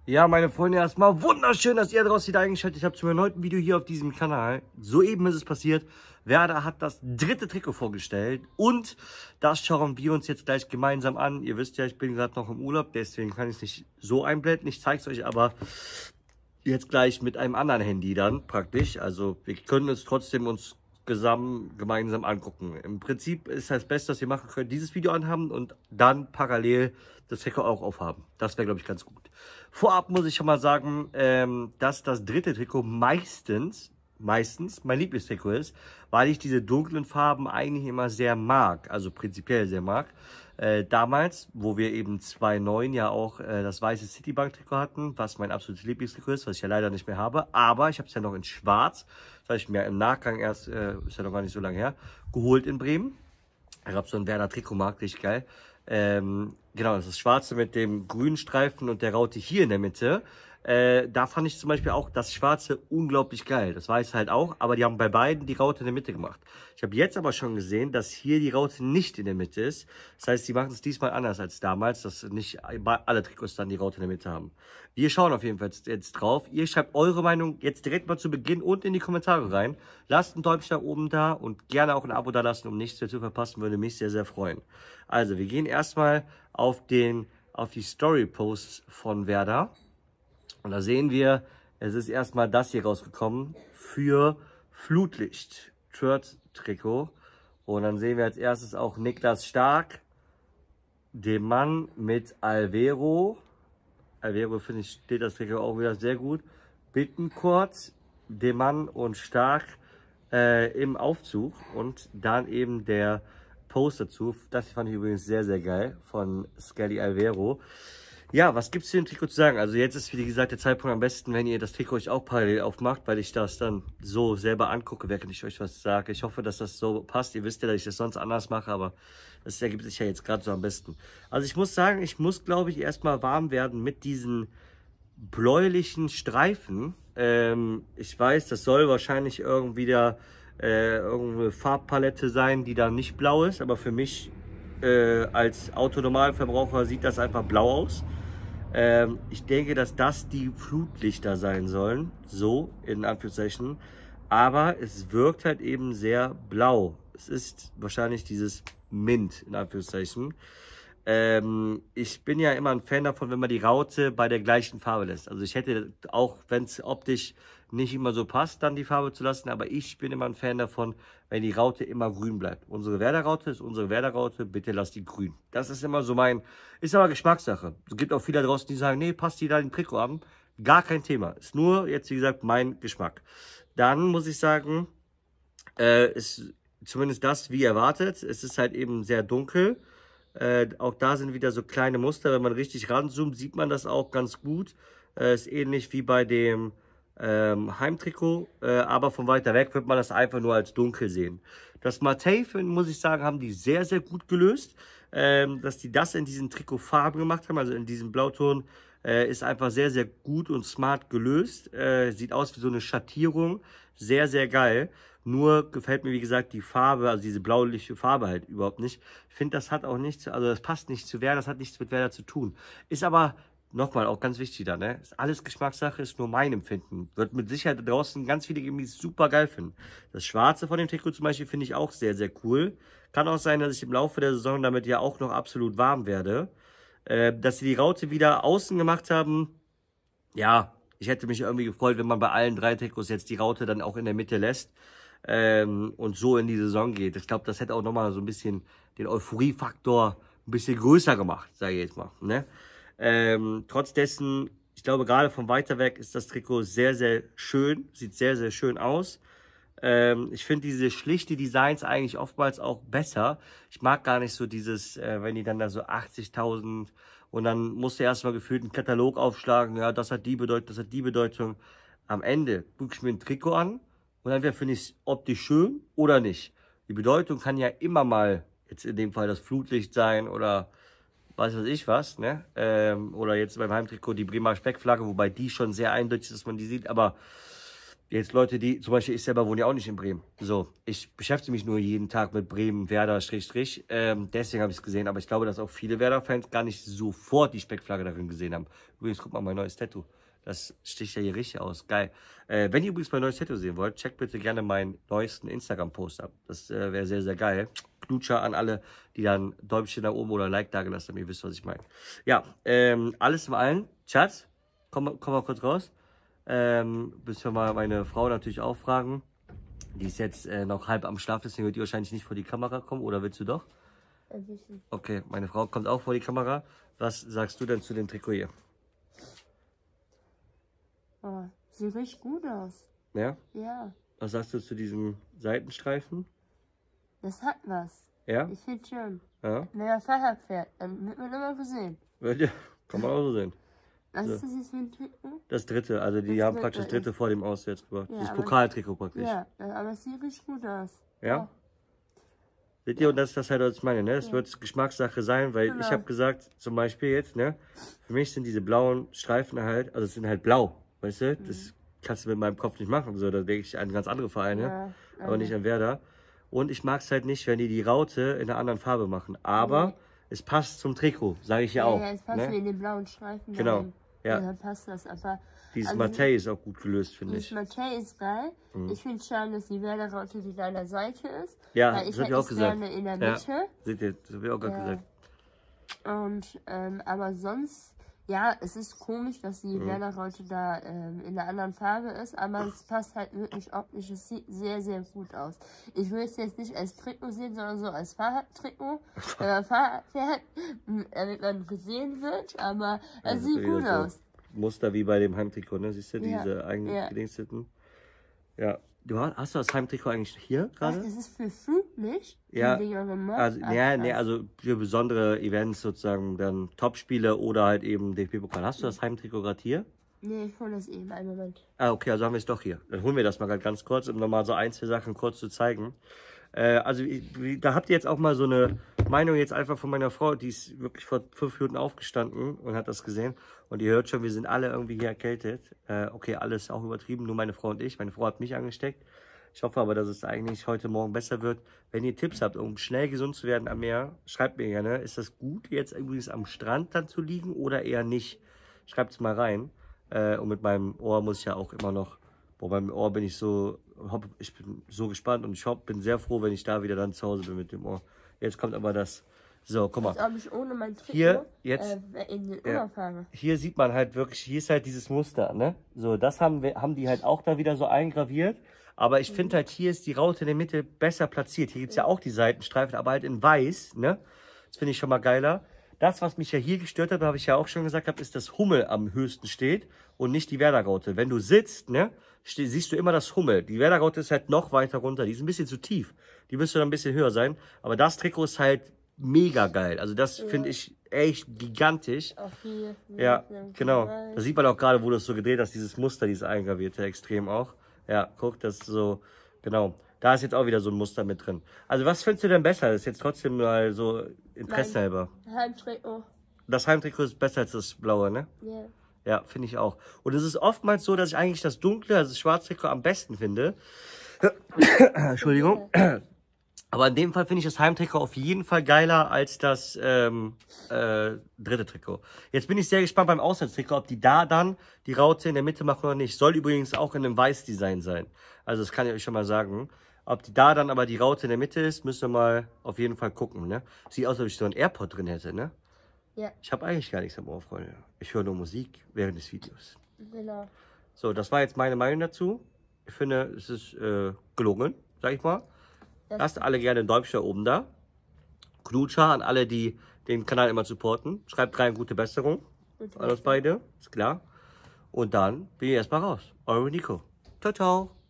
Ja, meine Freunde, erstmal wunderschön, dass ihr draußen wieder eingeschaltet habt zu meinem neuen Video hier auf diesem Kanal. Soeben ist es passiert. Werder hat das dritte Trikot vorgestellt und das schauen wir uns jetzt gleich gemeinsam an. Ihr wisst ja, ich bin gerade noch im Urlaub, deswegen kann ich es nicht so einblenden. Ich zeige es euch aber jetzt gleich mit einem anderen Handy dann praktisch. Also wir können es trotzdem uns gemeinsam angucken. Im Prinzip ist das Beste, was ihr machen könnt, dieses Video anhaben und dann parallel das Trikot auch aufhaben. Das wäre, glaube ich, ganz gut. Vorab muss ich schon mal sagen, dass das dritte Trikot meistens mein Lieblingstrikot ist, weil ich diese dunklen Farben eigentlich immer sehr mag, also prinzipiell sehr mag. Damals, wo wir eben 2009 ja auch das weiße Citibank-Trikot hatten, was mein absolutes Lieblingstrikot ist, was ich ja leider nicht mehr habe, aber ich habe es ja noch in schwarz, das habe ich mir im Nachgang erst, ist ja noch gar nicht so lange her, geholt in Bremen. Ich habe so einen Werder Trikotmarkt, richtig geil. Genau, das ist das Schwarze mit dem grünen Streifen und der Raute hier in der Mitte. Da fand ich zum Beispiel auch das Schwarze unglaublich geil. Das Weiße halt auch, aber die haben bei beiden die Raute in der Mitte gemacht. Ich habe jetzt aber schon gesehen, dass hier die Raute nicht in der Mitte ist. Das heißt, die machen es diesmal anders als damals, dass nicht alle Trikots dann die Raute in der Mitte haben. Wir schauen auf jeden Fall jetzt drauf. Ihr schreibt eure Meinung jetzt direkt mal zu Beginn und in die Kommentare rein. Lasst ein Däumchen nach oben da und gerne auch ein Abo da lassen, um nichts mehr zu verpassen, würde mich sehr, sehr freuen. Also, wir gehen erstmal auf die Story-Posts von Werder. Und da sehen wir, es ist erstmal das hier rausgekommen für Flutlicht, Shirt-Trikot. Und dann sehen wir als erstes auch Niklas Stark, den Mann mit Alvero. Alvero, finde ich, steht das Trikot auch wieder sehr gut. Bittencourt, den Mann und Stark im Aufzug. Und dann eben der Post dazu. Das fand ich übrigens sehr, sehr geil von Skelly Alvero. Ja, was gibt es zu dem Trikot zu sagen? Also jetzt ist, wie gesagt, der Zeitpunkt am besten, wenn ihr das Trikot euch auch parallel aufmacht, weil ich das dann so selber angucke, während ich euch was sage. Ich hoffe, dass das so passt. Ihr wisst ja, dass ich das sonst anders mache, aber das ergibt sich ja jetzt gerade so am besten. Also ich muss sagen, ich muss, glaube ich, erstmal warm werden mit diesen bläulichen Streifen. Ich weiß, das soll wahrscheinlich irgendwie irgendeine Farbpalette sein, die da nicht blau ist, aber für mich als Autonormalverbraucher sieht das einfach blau aus. Ich denke, dass das die Flutlichter sein sollen, so in Anführungszeichen, aber es wirkt halt eben sehr blau. Es ist wahrscheinlich dieses Mint in Anführungszeichen. Ich bin ja immer ein Fan davon, wenn man die Raute bei der gleichen Farbe lässt. Also ich hätte auch, wenn es optisch nicht immer so passt, dann die Farbe zu lassen, aber ich bin immer ein Fan davon, wenn die Raute immer grün bleibt. Unsere Werder-Raute ist unsere Werder-Raute, bitte lasst die grün. Das ist immer so ist aber Geschmackssache. Es gibt auch viele da draußen, die sagen, nee, passt die da den Trikot an. Gar kein Thema. Ist nur, jetzt wie gesagt, mein Geschmack. Dann muss ich sagen, ist zumindest das wie erwartet. Es ist halt eben sehr dunkel. Auch da sind wieder so kleine Muster. Wenn man richtig ranzoomt, sieht man das auch ganz gut. Ist ähnlich wie bei dem Heimtrikot, aber von weiter weg wird man das einfach nur als dunkel sehen. Das Matei, muss ich sagen, haben die sehr, sehr gut gelöst. Dass die das in diesen Trikotfarben gemacht haben, also in diesem Blauton, ist einfach sehr, sehr gut und smart gelöst. Sieht aus wie so eine Schattierung. Sehr, sehr geil. Nur gefällt mir, wie gesagt, die Farbe, also diese blauliche Farbe halt überhaupt nicht. Ich finde, das hat auch nichts, also das passt nicht zu Werder, das hat nichts mit Werder zu tun. Ist aber, nochmal, auch ganz wichtig da, ne? Ist alles Geschmackssache, ist nur mein Empfinden. Wird mit Sicherheit da draußen ganz viele geben, die es super geil finden. Das Schwarze von dem Trikot zum Beispiel finde ich auch sehr, sehr cool. Kann auch sein, dass ich im Laufe der Saison damit ja auch noch absolut warm werde. Dass sie die Raute wieder außen gemacht haben, ja, ich hätte mich irgendwie gefreut, wenn man bei allen drei Trikots jetzt die Raute dann auch in der Mitte lässt. Und so in die Saison geht. Ich glaube, das hätte auch nochmal so ein bisschen den Euphoriefaktor ein bisschen größer gemacht, sage ich jetzt mal. Ne? Trotz dessen, ich glaube, gerade von weiter weg ist das Trikot sehr, sehr schön. Sieht sehr, sehr schön aus. Ich finde diese schlichte Designs eigentlich oftmals auch besser. Ich mag gar nicht so dieses, wenn die dann da so 80.000 und dann musst du erstmal gefühlt einen Katalog aufschlagen. Ja, das hat die Bedeutung, das hat die Bedeutung. Am Ende gucke ich mir ein Trikot an. Und entweder finde ich es optisch schön oder nicht. Die Bedeutung kann ja immer mal, jetzt in dem Fall das Flutlicht sein oder weiß ich was, ne? Oder jetzt beim Heimtrikot die Bremer Speckflagge, wobei die schon sehr eindeutig ist, dass man die sieht. Aber Jetzt Leute, die, zum Beispiel ich selber wohne ja auch nicht in Bremen. So, ich beschäftige mich nur jeden Tag mit Bremen, Werder, Strich. Deswegen habe ich es gesehen. Aber ich glaube, dass auch viele Werder-Fans gar nicht sofort die Speckflagge darin gesehen haben. Übrigens, guck mal, mein neues Tattoo. Das sticht ja hier richtig aus. Geil. Wenn ihr übrigens mein neues Tattoo sehen wollt, checkt bitte gerne meinen neuesten Instagram-Post ab. Das wäre sehr, sehr geil. Knutscher an alle, die dann Däumchen nach oben oder Like da gelassen haben. Ihr wisst, was ich meine. Ja, alles im Allen. Schatz, komm mal kurz raus. Müssen wir mal meine Frau natürlich auch fragen. Die ist jetzt noch halb am Schlaf, deswegen wird die wahrscheinlich nicht vor die Kamera kommen. Oder willst du doch? Ein bisschen. Okay, meine Frau kommt auch vor die Kamera. Was sagst du denn zu dem Trikot hier? Oh, sieht richtig gut aus. Ja? Ja, Was sagst du zu diesem Seitenstreifen? das hat was. Ja? Ich finde schön. Ja? Wenn man Fahrrad fährt, dann wird man immer gesehen. Kann man auch so sehen. Was So. ist das jetzt für ein Trikot? Das dritte, also die Das haben dritte, praktisch das dritte vor dem Auswärts gebracht. Ja, das aber- Pokaltrikot praktisch. Ja, aber es sieht richtig gut aus. Ja? Seht ihr, und das ist das halt, was ich meine, ne? Es wird Geschmackssache sein, weil Genau. ich habe gesagt, zum Beispiel jetzt, ne? Für mich sind diese blauen Streifen halt, also es sind halt blau, weißt du? Das kannst du mit meinem Kopf nicht machen, so, da denke ich an ganz andere Vereine, aber nicht an Werder. Und ich mag es halt nicht, wenn die Raute in einer anderen Farbe machen, aber es passt zum Trikot, sage ich ja auch. Ja, es passt Ne? wie in den blauen Streifen. Genau, rein. ja. Dann passt das, aber Dieses also, Matei ist auch gut gelöst, finde dieses ich. Matei ist geil. Ich finde es schade, dass die Werder-Raute die da an der Seite ist. Ja, weil das ich hab ich auch hätte es gesagt. gerne in der Ja. Mitte. Seht ihr, das habe ich auch gerade gesagt. Und, aber sonst, ja, es ist komisch, dass die Werder-Raute da in einer anderen Farbe ist, aber es passt halt wirklich optisch. Es sieht sehr, sehr gut aus. Ich will es jetzt nicht als Trikot sehen, sondern so als Fahrradtrikot. Wenn man Fahrrad fährt, damit man gesehen wird, aber es sieht wieder gut so aus. Muster wie bei dem Heimtrikot, ne? Siehst du, Ja, diese ja. eingedingsteten. Ja. Hast du das Heimtrikot eigentlich hier Ach, gerade? das ist für Flutlicht? Ja, Die Dinger gemacht? Also, Ach, ja, krass. nee, also für besondere Events sozusagen, dann Topspiele oder halt eben DFB-Pokal. Hast du das Heimtrikot gerade hier? Nee, ich hole das eben, einen Moment. Ah, okay, also haben wir es doch hier. Dann holen wir das mal ganz kurz, um nochmal so ein, zwei Sachen kurz zu zeigen. Also da habt ihr jetzt auch mal so eine Meinung jetzt einfach von meiner Frau, die ist wirklich vor 5 Minuten aufgestanden und hat das gesehen. Und ihr hört schon, wir sind alle irgendwie hier erkältet. Okay, alles auch übertrieben, nur meine Frau und ich. Meine Frau hat mich angesteckt. Ich hoffe aber, dass es eigentlich heute Morgen besser wird. Wenn ihr Tipps habt, um schnell gesund zu werden am Meer, schreibt mir gerne. Ist das gut, jetzt übrigens am Strand dann zu liegen oder eher nicht? Schreibt es mal rein. Und mit meinem Ohr muss ich ja auch immer noch, beim Ohr bin ich so, ich bin so gespannt und ich bin sehr froh, wenn ich da wieder dann zu Hause bin mit dem Ohr. Jetzt kommt aber das, so, guck mal. Als ob ich ohne mein Trikot Hier, jetzt, in den ja. Urlaub fahre. Hier sieht man halt wirklich, hier ist halt dieses Muster, ne? So, das haben die halt auch da wieder so eingraviert. Aber ich finde halt, hier ist die Raute in der Mitte besser platziert. Hier gibt es ja auch die Seitenstreifen, aber halt in weiß, ne? Das finde ich schon mal geiler. Das, was mich ja hier gestört hat, habe ich ja auch schon gesagt, ist, dass Hummel am höchsten steht und nicht die Werder-Raute. Wenn du sitzt, ne, siehst du immer das Hummel. Die Werder-Raute ist halt noch weiter runter. Die ist ein bisschen zu tief. Die müsste dann ein bisschen höher sein. Aber das Trikot ist halt mega geil. Also das finde ich echt gigantisch. Auch hier. Ja, genau. Da sieht man auch gerade, wo du es so gedreht hast, dieses Muster, dieses eingravierte, extrem auch. Ja, guck, das ist so, genau. Da ist jetzt auch wieder so ein Muster mit drin. Also was findest du denn besser? Das ist jetzt trotzdem mal so Interesse halber. Heimtrikot. Das Heimtrikot ist besser als das blaue, ne? Ja. Ja, finde ich auch. Und es ist oftmals so, dass ich eigentlich das dunkle, also das Schwarztrikot am besten finde. Entschuldigung. Aber in dem Fall finde ich das Heimtrikot auf jeden Fall geiler als das dritte Trikot. Jetzt bin ich sehr gespannt beim Auswärtstrikot, ob die da dann die Raute in der Mitte machen oder nicht. Soll übrigens auch in einem Weiß-Design sein. Also das kann ich euch schon mal sagen. Ob die da dann aber die Raute in der Mitte ist, müssen wir mal auf jeden Fall gucken, ne? Sieht aus, als ob ich so einen AirPod drin hätte, ne? Ja, Ich habe eigentlich gar nichts am Ohr, Freunde. Ich höre nur Musik während des Videos. genau. So, das war jetzt meine Meinung dazu. Ich finde, es ist gelungen, sag ich mal. Lasst alle gerne ein Däumchen oben da. Knutscher an alle, die den Kanal immer supporten. Schreibt rein gute Besserung an uns beide, ist klar. Und dann bin ich erstmal raus. Eure Nico. Ciao, ciao.